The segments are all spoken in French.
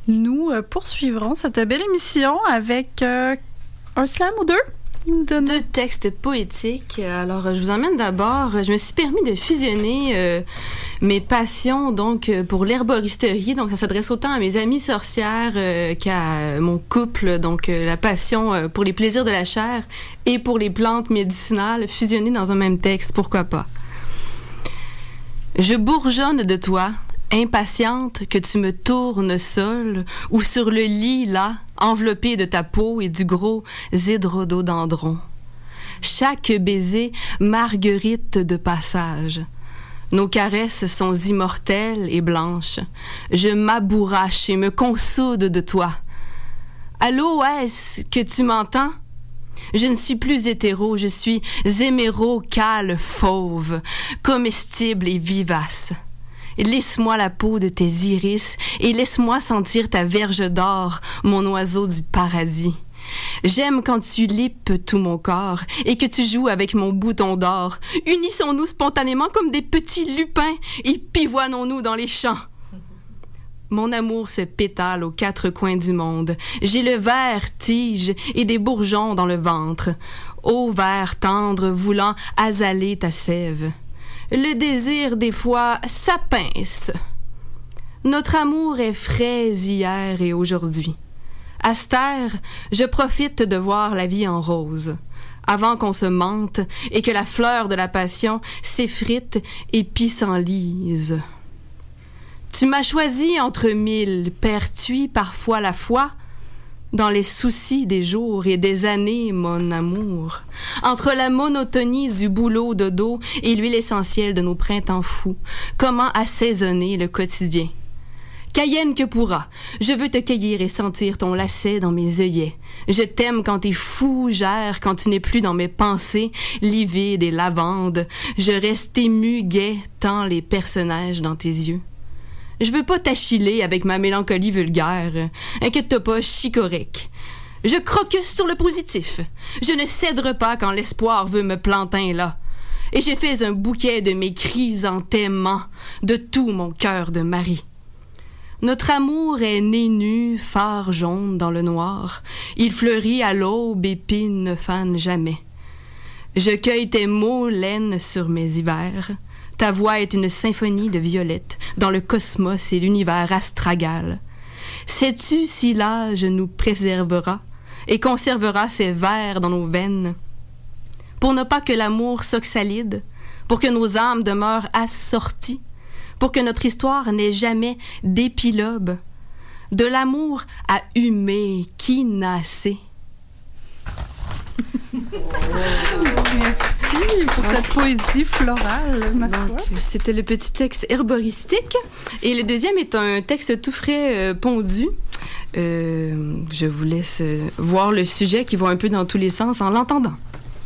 Nous poursuivrons cette belle émission avec un slam ou deux. Deux textes poétiques. Alors, je vous emmène d'abord. Je me suis permis de fusionner mes passions donc pour l'herboristerie. Donc, ça s'adresse autant à mes amies sorcières qu'à mon couple. Donc, la passion pour les plaisirs de la chair et pour les plantes médicinales fusionnées dans un même texte. Pourquoi pas? Je bourgeonne de toi, impatiente que tu me tournes seule ou sur le lit, là, enveloppé de ta peau et du gros hydrododendron. Chaque baiser, marguerite de passage. Nos caresses sont immortelles et blanches. Je m'abourrache et me consoude de toi. Allô, est-ce que tu m'entends? Je ne suis plus hétéro, je suis zéméro, cale, fauve, comestible et vivace. Laisse-moi la peau de tes iris et laisse-moi sentir ta verge d'or, mon oiseau du paradis. J'aime quand tu lippes tout mon corps et que tu joues avec mon bouton d'or. Unissons-nous spontanément comme des petits lupins et pivoinons-nous dans les champs. Mon amour se pétale aux quatre coins du monde. J'ai le vertige et des bourgeons dans le ventre. Ô ver tendre voulant asaler ta sève. Le désir, des fois, ça pince. Notre amour est frais hier et aujourd'hui. À cette ère, je profite de voir la vie en rose, avant qu'on se mente et que la fleur de la passion s'effrite et pissenlise. Tu m'as choisi entre mille, perds-tu parfois la foi? Dans les soucis des jours et des années, mon amour. Entre la monotonie du boulot de dos et l'huile essentielle de nos printemps fous, comment assaisonner le quotidien? Cayenne que pourra, je veux te cueillir et sentir ton lacet dans mes œillets. Je t'aime quand t'es fougère, quand tu n'es plus dans mes pensées, livide et lavande. Je reste ému, gai, tant les personnages dans tes yeux. Je veux pas t'achiller avec ma mélancolie vulgaire. Inquiète-toi pas, je suis correct. Je crocus sur le positif. Je ne cèdre pas quand l'espoir veut me planter là. Et j'ai fait un bouquet de mes chrysanthèmes de tout mon cœur de Marie. Notre amour est né nu, phare jaune dans le noir. Il fleurit à l'aube, épines ne fanent jamais. Je cueille tes mots, laine sur mes hivers. Ta voix est une symphonie de violettes dans le cosmos et l'univers astragal. Sais-tu si l'âge nous préservera et conservera ses vers dans nos veines? Pour ne pas que l'amour s'oxalide, pour que nos âmes demeurent assorties, pour que notre histoire n'ait jamais d'épilogue. De l'amour à humer, qui nassé. Merci pour cette poésie florale, ma foi. C'était le petit texte herboristique. Et le deuxième est un texte tout frais pondu. Je vous laisse voir le sujet qui va un peu dans tous les sens en l'entendant.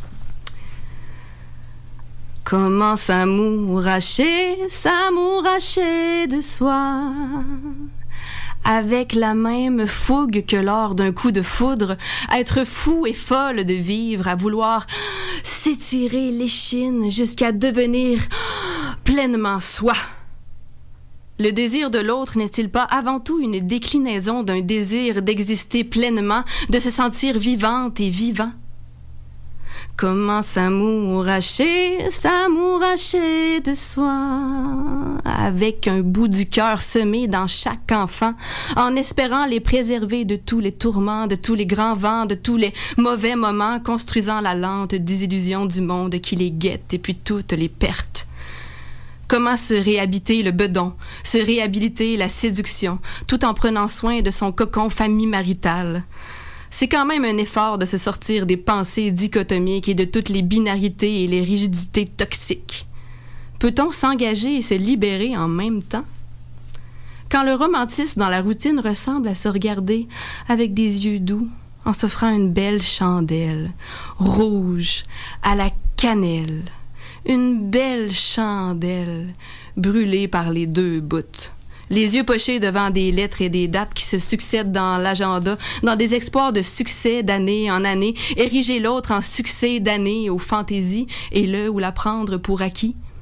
Comment s'amouracher de soi, avec la même fougue que lors d'un coup de foudre, être fou et folle de vivre, à vouloir s'étirer l'échine jusqu'à devenir pleinement soi. Le désir de l'autre n'est-il pas avant tout une déclinaison d'un désir d'exister pleinement, de se sentir vivante et vivant? Comment s'amouracher de soi, avec un bout du cœur semé dans chaque enfant, en espérant les préserver de tous les tourments, de tous les grands vents, de tous les mauvais moments, construisant la lente désillusion du monde qui les guette et puis toutes les pertes. Comment se réhabiter le bedon, se réhabiliter la séduction, tout en prenant soin de son cocon famille maritale. C'est quand même un effort de se sortir des pensées dichotomiques et de toutes les binarités et les rigidités toxiques. Peut-on s'engager et se libérer en même temps? Quand le romantisme dans la routine ressemble à se regarder avec des yeux doux, en s'offrant une belle chandelle, rouge, à la cannelle, une belle chandelle, brûlée par les deux bouts. Les yeux pochés devant des lettres et des dates qui se succèdent dans l'agenda, dans des espoirs de succès d'année en année, ériger l'autre en succès d'année aux fantaisies et le ou la prendre pour acquis.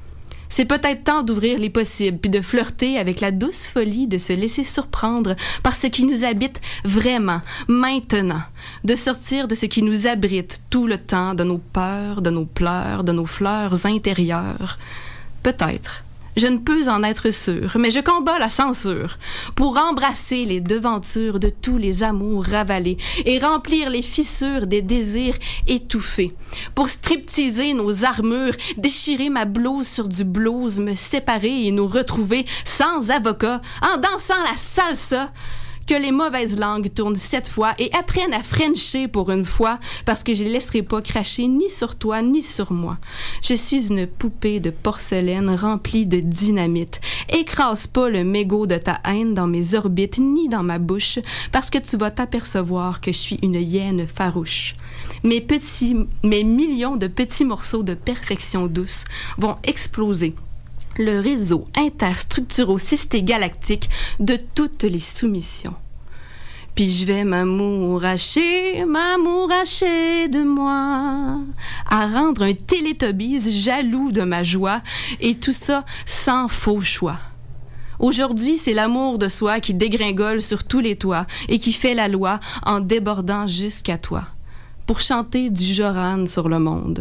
C'est peut-être temps d'ouvrir les possibles, puis de flirter avec la douce folie de se laisser surprendre par ce qui nous habite vraiment, maintenant, de sortir de ce qui nous abrite tout le temps, de nos peurs, de nos pleurs, de nos fleurs intérieures. Peut-être. Je ne peux en être sûre, mais je combats la censure pour embrasser les devantures de tous les amours ravalés et remplir les fissures des désirs étouffés. Pour stripteaser nos armures, déchirer ma blouse sur du blues, me séparer et nous retrouver sans avocat en dansant la salsa. Que les mauvaises langues tournent 7 fois et apprennent à frencher pour une fois, parce que je ne laisserai pas cracher ni sur toi ni sur moi. Je suis une poupée de porcelaine remplie de dynamite. Écrase pas le mégot de ta haine dans mes orbites ni dans ma bouche, parce que tu vas t'apercevoir que je suis une hyène farouche. Mes millions de petits morceaux de perfection douce vont exploser le réseau interstructuro-cysté galactique de toutes les soumissions. Puis je vais m'amouracher de moi, à rendre un Télétobbies jaloux de ma joie, et tout ça sans faux choix. Aujourd'hui, c'est l'amour de soi qui dégringole sur tous les toits et qui fait la loi en débordant jusqu'à toi, pour chanter du Joran sur le monde.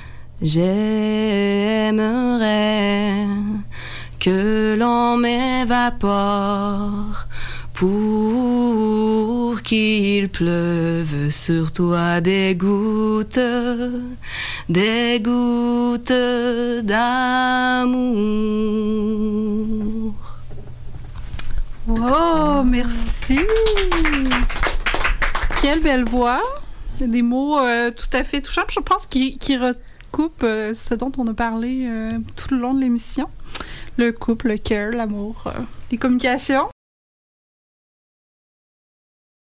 J'aimerais que l'on m'évapore pour qu'il pleuve sur toi des gouttes d'amour. Oh, merci! Quelle belle voix! Des mots tout à fait touchants. Je pense qu'ils coupe ce dont on a parlé tout le long de l'émission. Le couple, le care, l'amour, les communications.